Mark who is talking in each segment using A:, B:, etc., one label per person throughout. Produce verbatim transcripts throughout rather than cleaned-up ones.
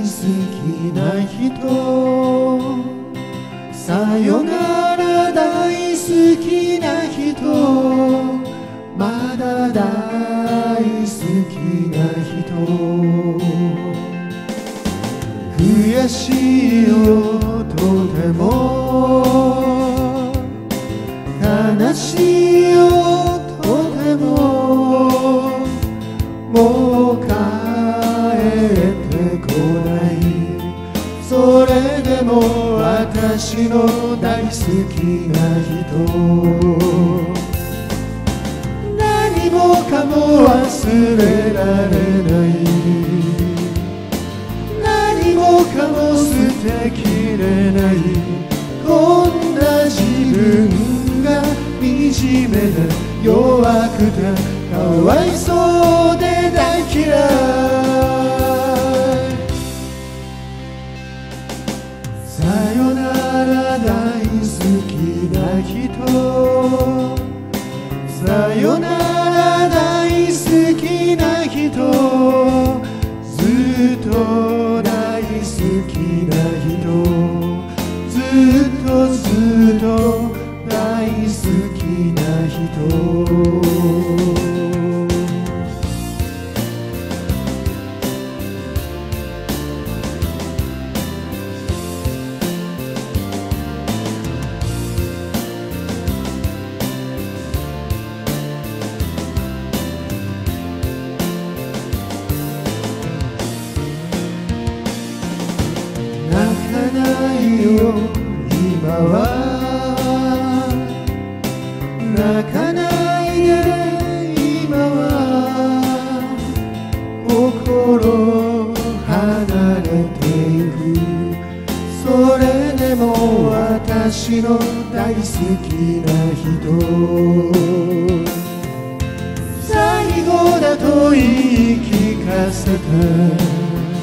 A: きな人、さよなら大好きな人、まだ大好きな人、悔しいよとても、悲しいよとても、もう帰ってこない。それでも私の大好きな人、何もかも忘れられない、何もかも捨てきれない、こんな自分が惨めで弱くてかわいそうで大嫌い。さよなら大好きな人、さよなら大好きな人、ずっと大好きな人、ずっとずっと大好きな人、泣かないよ今は、泣かないで今は、心離れていく。それでも私の大好きな人、最後だと言い聞かせて、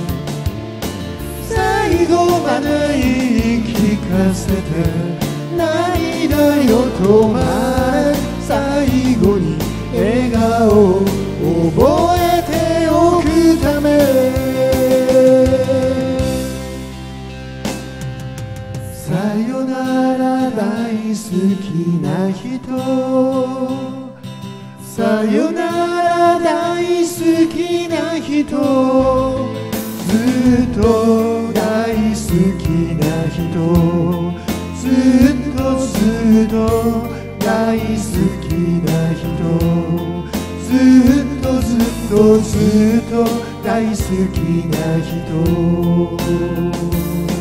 A: 最後まで言い聞かせて、涙よ止まれ、最後に笑顔を覚えておくため、さよなら大好きな人、さよなら大好きな人、ずっと大好きな人、ずっとずっと大好きな人、ずっとずっとずっと大好きな人。